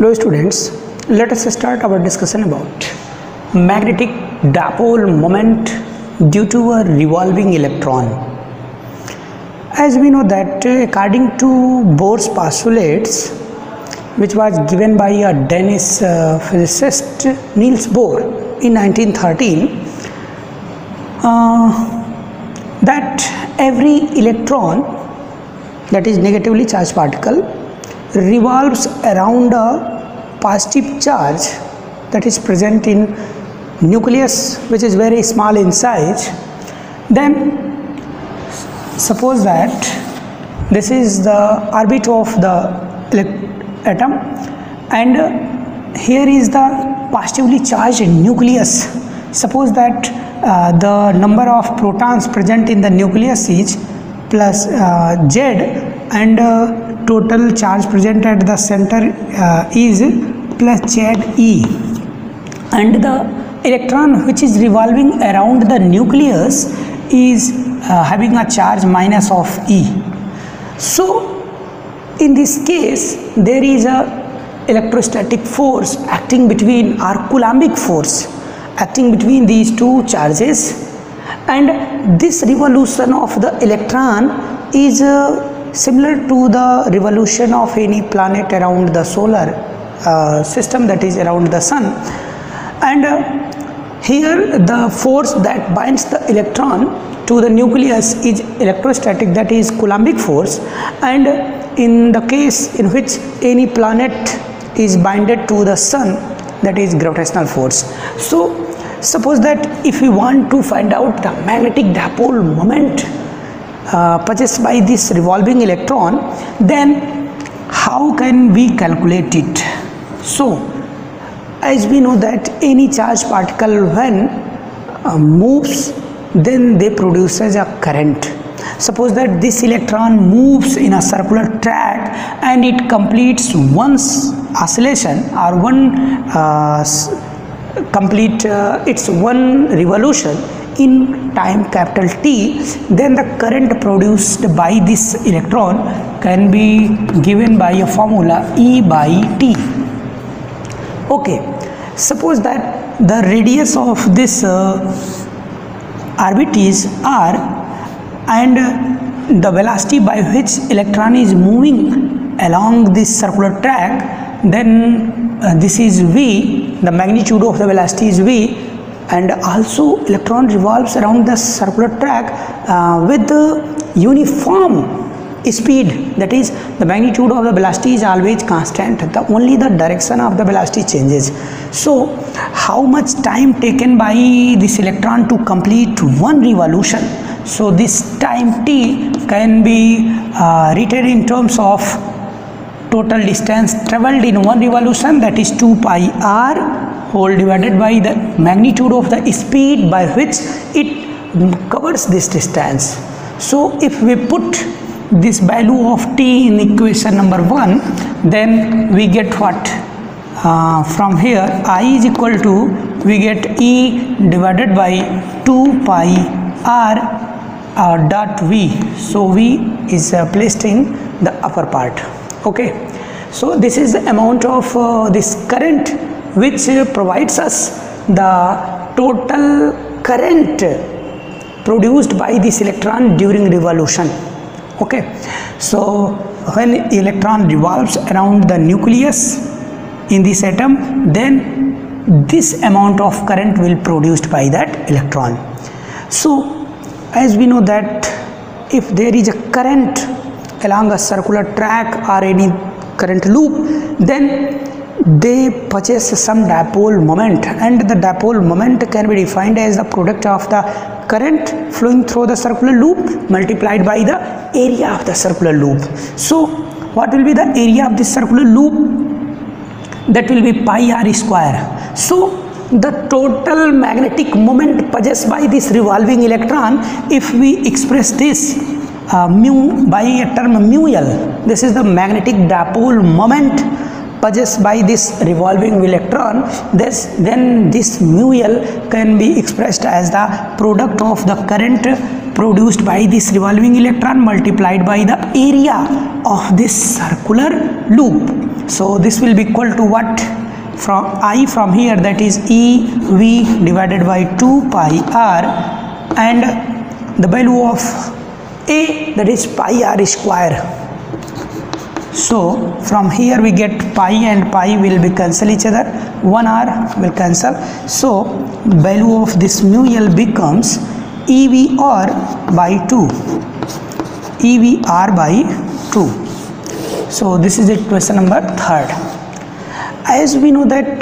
Hello students, let us start our discussion about magnetic dipole moment due to a revolving electron. As we know that according to Bohr's postulates, which was given by a Danish physicist Niels Bohr in 1913, that every electron, that is negatively charged particle, revolves around a positive charge that is present in nucleus, which is very small in size. Then suppose that this is the orbit of the atom, and here is the positively charged nucleus. Suppose that the number of protons present in the nucleus is plus Z, and total charge present at the center is plus ZE, and the electron which is revolving around the nucleus is having a charge minus of E. So in this case there is a electrostatic force acting between, or Coulombic force acting between these two charges, and this revolution of the electron is similar to the revolution of any planet around the solar system, that is around the sun. And here the force that binds the electron to the nucleus is electrostatic, that is Coulombic force, and in the case in which any planet is binded to the sun, that is gravitational force. So suppose that if we want to find out the magnetic dipole moment possessed by this revolving electron, then how can we calculate it? So as we know that any charged particle when moves, then they produces a current. Suppose that this electron moves in a circular track and it completes one oscillation or one its one revolution in time capital T, then the current produced by this electron can be given by a formula E by T. Okay, suppose that the radius of this orbit is R, and the velocity by which electron is moving along this circular track, then this is V, the magnitude of the velocity is V, and also electron revolves around the circular track with the uniform speed, that is the magnitude of the velocity is always constant, only the direction of the velocity changes. So how much time taken by this electron to complete one revolution? So this time T can be written in terms of total distance traveled in one revolution, that is 2 pi r whole divided by the magnitude of the speed by which it covers this distance. So if we put this value of T in equation number 1, then we get what? From here I is equal to, we get E divided by 2 pi r dot V. So V is placed in the upper part. Okay, so this is the amount of this current which provides us the total current produced by this electron during revolution. Okay, so when electron revolves around the nucleus in this atom, then this amount of current will be produced by that electron. So as we know that if there is a current along a circular track or any current loop, then they possess some dipole moment, and the dipole moment can be defined as the product of the current flowing through the circular loop multiplied by the area of the circular loop. So what will be the area of this circular loop? That will be pi r square. So the total magnetic moment possessed by this revolving electron, if we express this mu by a term mu L, this is the magnetic dipole moment possessed by this revolving electron, then this mu L can be expressed as the product of the current produced by this revolving electron multiplied by the area of this circular loop. So this will be equal to what? From I from here, that is EV divided by 2 pi r, and the value of A, that is pi r square. So from here we get pi and pi will be cancel each other, 1 r will cancel. So value of this mu L becomes EVR by 2, EVR by 2. So this is equation number 3rd. As we know that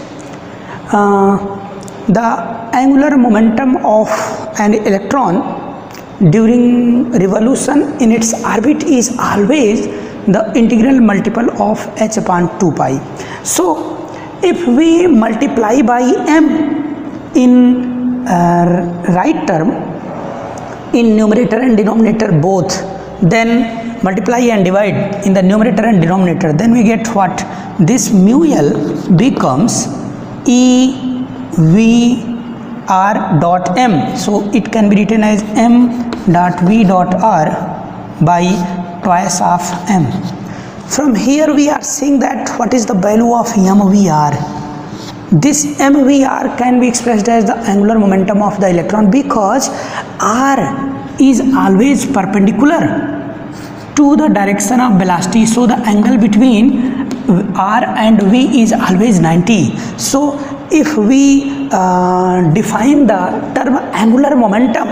the angular momentum of an electron during revolution in its orbit is always the integral multiple of h upon 2 pi. So if we multiply by m in right term, in numerator and denominator both, then multiply and divide in the numerator and denominator, then we get what? This mu L becomes E V R dot M. So it can be written as M dot V dot R by twice of M. From here we are seeing that what is the value of MVR. This MVR can be expressed as the angular momentum of the electron, because R is always perpendicular to the direction of velocity. So the angle between R and V is always 90. So if we define the term angular momentum,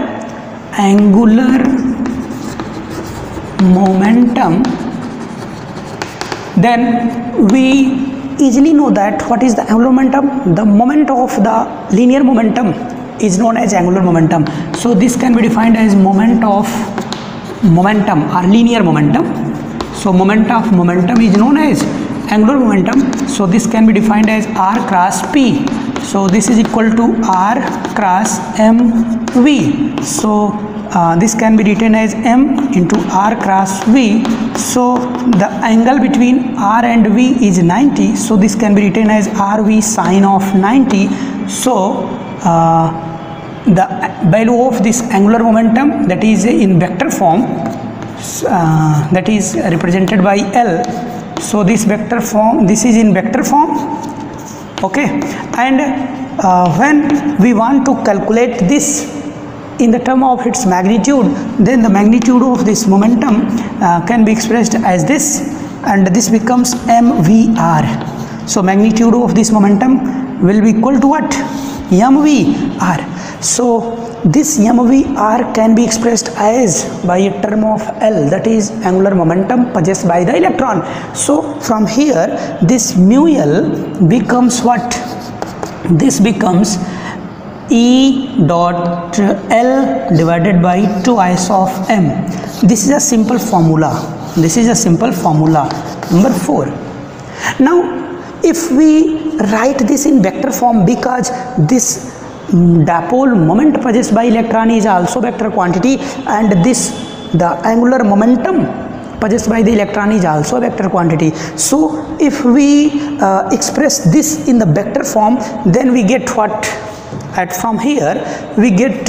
then we easily know that what is the angular momentum. The moment of the linear momentum is known as angular momentum. So this can be defined as moment of momentum or linear momentum. So moment of momentum is known as angular momentum. So this can be defined as R cross P. So this is equal to R cross mv. So this can be written as m into R cross v. So the angle between R and V is 90. So this can be written as RV sine of 90. So the value of this angular momentum, that is in vector form, that is represented by L. So this vector form, this is in vector form, okay. And when we want to calculate this in the term of its magnitude, then the magnitude of this momentum can be expressed as this, and this becomes mvr. So magnitude of this momentum will be equal to what? mvr. So this mvr can be expressed as by a term of L, that is angular momentum possessed by the electron. So from here this mu L becomes what? This becomes E dot L divided by 2s of m. This is a simple formula. This is a simple formula. Number 4. Now if we write this in vector form, because this dipole moment possessed by electron is also vector quantity, and this the angular momentum possessed by the electron is also a vector quantity. So if we express this in the vector form, then we get what? From here we get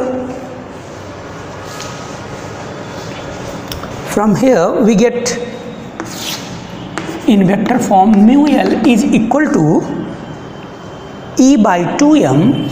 in vector form mu L is equal to E by 2m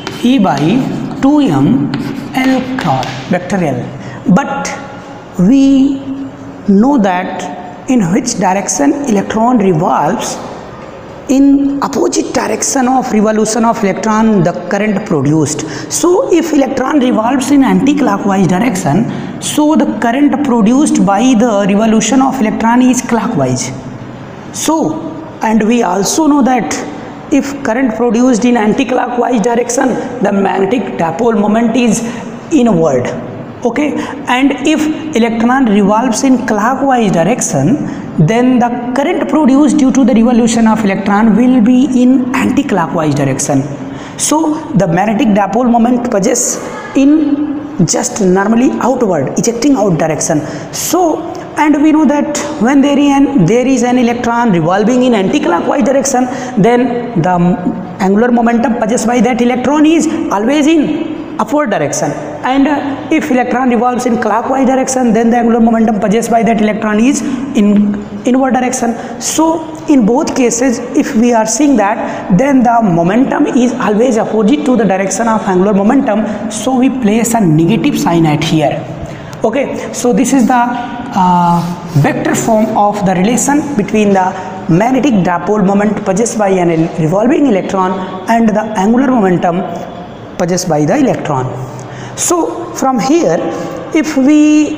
L cross vector L. But we know that in which direction electron revolves, in opposite direction of revolution of electron the current produced. So if electron revolves in anti-clockwise direction, so the current produced by the revolution of electron is clockwise. So, and we also know that if current produced in anti-clockwise direction, the magnetic dipole moment is inward, okay. And if electron revolves in clockwise direction, then the current produced due to the revolution of electron will be in anti-clockwise direction. So the magnetic dipole moment possess in just normally outward, ejecting out direction. So, and we know that when there is an electron revolving in anti-clockwise direction, then the angular momentum possessed by that electron is always in upward direction, and if electron revolves in clockwise direction, then the angular momentum possessed by that electron is in inward direction. So in both cases, if we are seeing that, then the momentum is always opposite to the direction of angular momentum, so we place a negative sign at here. Okay, so this is the vector form of the relation between the magnetic dipole moment possessed by an revolving electron and the angular momentum possessed by the electron. So from here, if we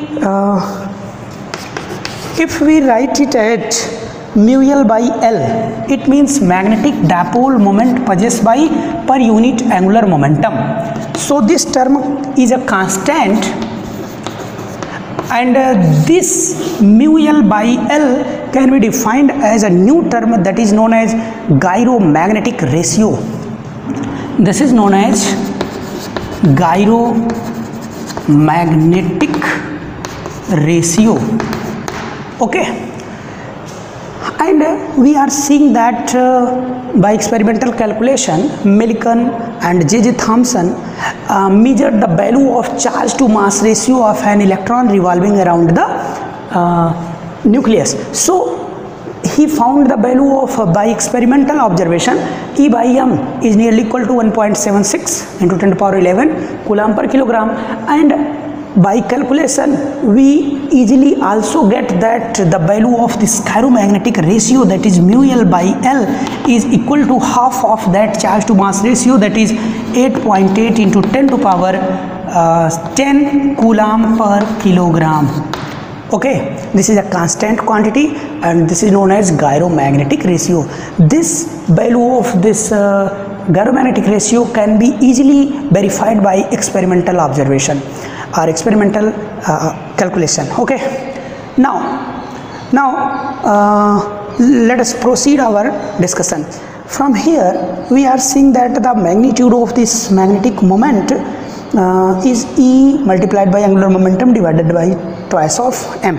write it at mu L by L, it means magnetic dipole moment possessed by per unit angular momentum. So this term is a constant, and this mu L by L can be defined as a new term that is known as gyromagnetic ratio. This is known as gyromagnetic ratio. Okay, and we are seeing that by experimental calculation, Millikan and J.J. Thomson measured the value of charge to mass ratio of an electron revolving around the nucleus. So he found the value of by experimental observation E by m is nearly equal to 1.76 into 10 to the power 11 coulomb per kilogram, and by calculation we easily also get that the value of this gyromagnetic ratio, that is mu L by L, is equal to half of that charge to mass ratio, that is 8.8 into 10 to the power 10 coulomb per kilogram. Okay, this is a constant quantity and this is known as gyromagnetic ratio. This value of this gyromagnetic ratio can be easily verified by experimental observation or experimental calculation. Okay, now let us proceed our discussion. From here we are seeing that the magnitude of this magnetic moment is E multiplied by angular momentum divided by twice of m.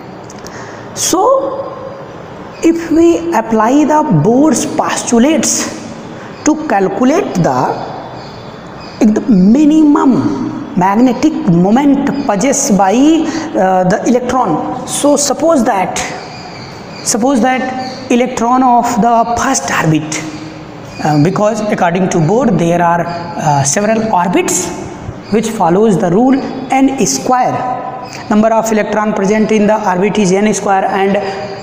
So if we apply the Bohr's postulates to calculate the minimum magnetic moment possessed by the electron, so suppose that electron of the first orbit, because according to Bohr there are several orbits which follows the rule n square. Number of electron present in the orbit is n square, and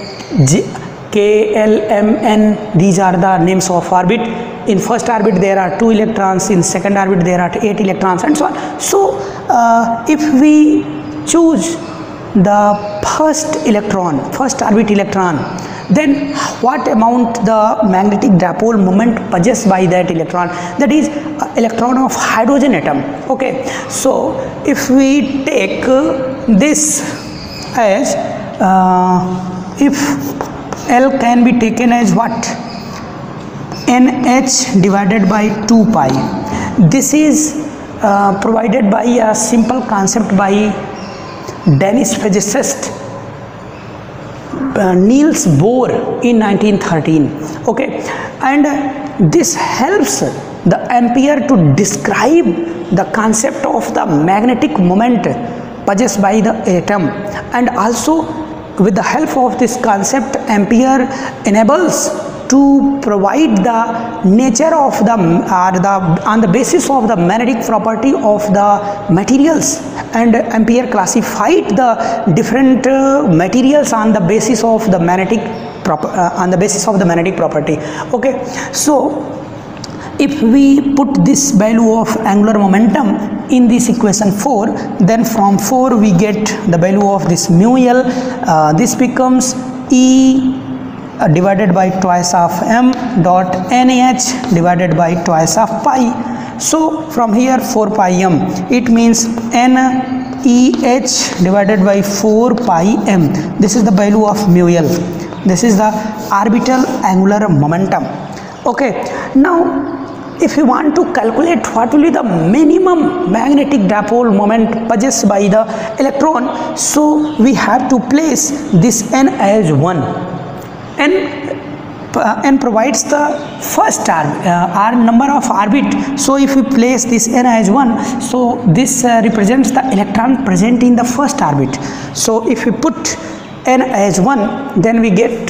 K, L, M, N, these are the names of orbit. In first orbit there are 2 electrons, in second orbit there are 8 electrons, and so on. So if we choose the first orbit electron, then what amount the magnetic dipole moment possessed by that electron, that is electron of hydrogen atom. Okay, so if we take this as if L can be taken as what, NH divided by 2 pi. This is provided by a simple concept by Danish physicist Niels Bohr in 1913. Okay, and this helps the Ampere to describe the concept of the magnetic moment possessed by the atom, and also with the help of this concept Ampere enables to provide the nature of the on the basis of the magnetic property of the materials, and Ampere classified the different materials on the basis of the magnetic property. Okay, so if we put this value of angular momentum in this equation 4, then from 4 we get the value of this mu L. This becomes E divided by twice of m dot NH divided by twice of pi. So from here 4 pi m, it means NEH divided by 4 pi m. This is the value of mu L. This is the orbital angular momentum. Okay, now if we want to calculate what will be the minimum magnetic dipole moment possessed by the electron, so we have to place this n as 1. And n provides the first number of orbit. So if we place this n as 1, so this represents the electron present in the first orbit. So if we put n as 1, then we get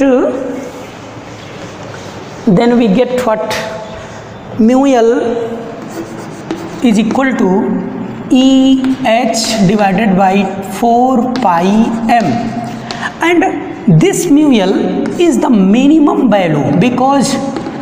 what? Mu L is equal to EH divided by 4 pi m, and this mu L is the minimum value because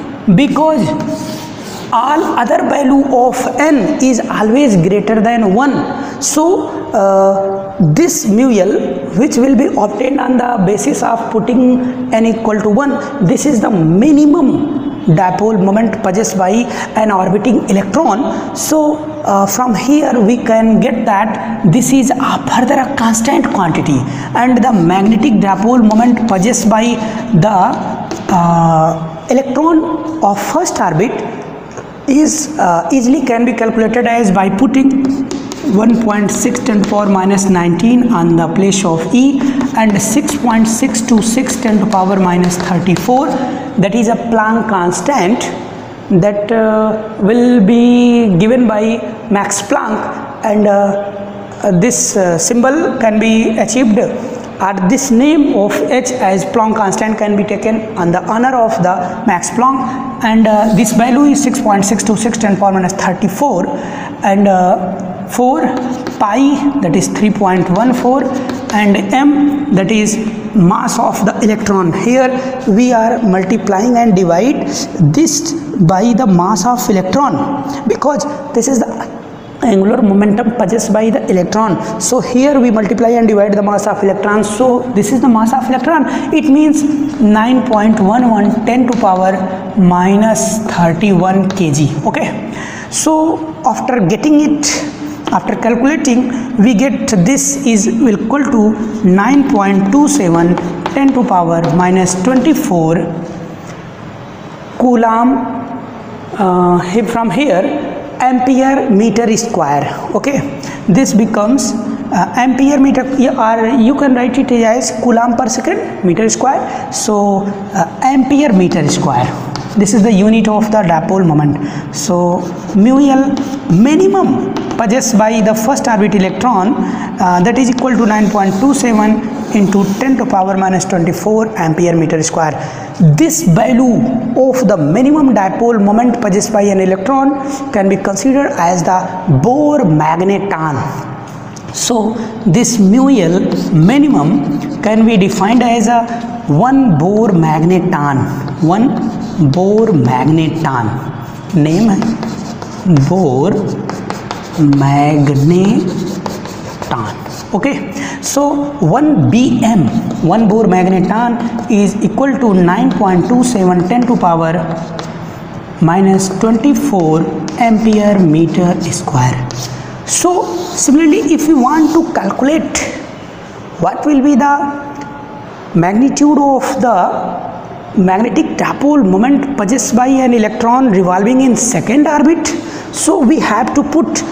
all other value of n is always greater than 1. So this mu L, which will be obtained on the basis of putting n equal to 1, this is the minimum dipole moment possessed by an orbiting electron. So from here we can get that this is a further a constant quantity, and the magnetic dipole moment possessed by the electron of first orbit is easily can be calculated as by putting 1.6 10 to power minus 19 on the place of E, and 6.626 10 to power minus 34, that is a Planck constant that will be given by Max Planck, and this symbol can be achieved, or this name of H as Planck constant can be taken on the honor of the Max Planck, and this value is 6.626 10 to power minus 34, and 4 pi, that is 3.14, and m, that is mass of the electron. Here we are multiplying and divide this by the mass of electron, because this is the angular momentum possessed by the electron. So here we multiply and divide the mass of electron. So this is the mass of electron. It means 9.11 10 to power minus 31 kg. Okay, so after getting it, after calculating, we get this is equal to 9.27 10 to power minus 24 coulomb. From here, ampere meter square. Okay, this becomes ampere meter, or you can write it as coulomb per second meter square. So ampere meter square, this is the unit of the dipole moment. So mu L minimum possessed by the first orbit electron, that is equal to 9.27 into 10 to power minus 24 ampere meter square. This value of the minimum dipole moment possessed by an electron can be considered as the Bohr magneton. So this mu L minimum can be defined as a 1 Bohr magneton. 1 Bohr magneton, name Bohr magneton. Okay, so 1 BM, 1 Bohr magneton is equal to 9.27 10 to power minus 24 ampere meter square. So similarly, if you want to calculate what will be the magnitude of the magnetic dipole moment possessed by an electron revolving in second orbit, so we have to put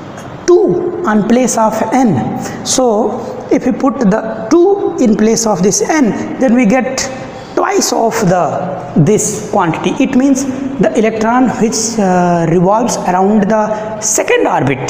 2 on place of n. So if we put the 2 in place of this n, then we get twice of this quantity. It means the electron which revolves around the second orbit.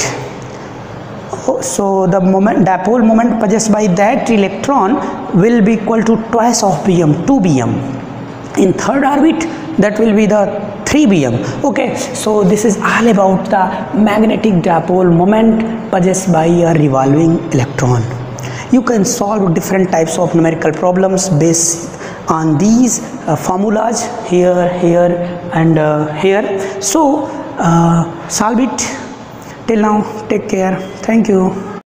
So the dipole moment possessed by that electron will be equal to twice of Bm, 2 Bm. In third orbit, that will be the 3 Bm. Okay, so this is all about the magnetic dipole moment possessed by a revolving electron. You can solve different types of numerical problems based on these formulas here, here, and here. So solve it. Till now, take care. Thank you.